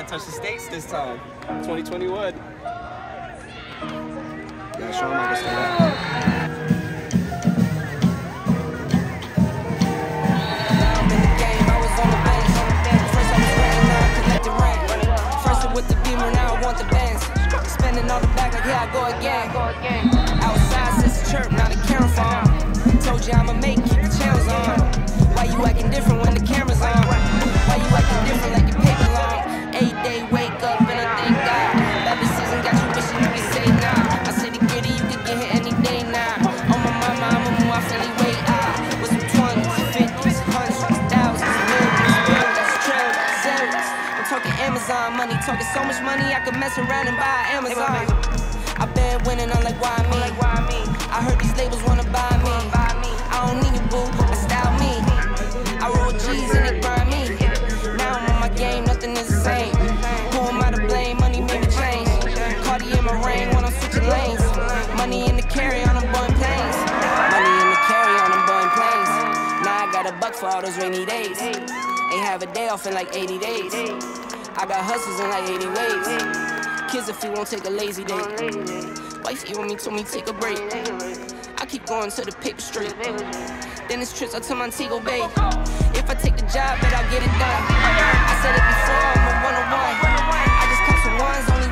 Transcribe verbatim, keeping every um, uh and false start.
gotta touch the States this time. twenty twenty-one. Yeah, show him I can stay up. With the beamer, now I want the bands. Spending all the back like here I go again. Outside since the chirp, now the camera phone. Told you I'ma make, keep the channels on. Why you acting different when the camera's on? Why you acting different like your paper long? Eight day wake up and I thank God. Every season got you wishing you could say nah. I say the gritty, you could get hit any day now. On my mama, I'ma move off any way out. With some twenties, fifties, hundreds, thousands, millions, billions, trillions, zeros. I'm talking Amazon money, talking so much money I could mess around and buy Amazon. I've been winning, I'm like, why me? I heard these labels wanna buy me. I don't need you, boo, I style me. I roll G's and they grind me. Now I'm on my game, nothing is the same. Who am I to blame? Money made me change. Cardi in my ring when I'm switching lanes. Money in the carry on them boring planes. Money in the carry on them boring planes. Now I got a buck for all those rainy days. Ain't have a day off in like eighty days. I got hustles in like eighty ways. Kids if you won't take a lazy day. Wifey want me, told me take a break. I keep going to the paper straight. Then it's trips out to Montego Bay. If I take the job, bet I'll get it done. I said it before, I'm a one-on-one. I just count some ones, only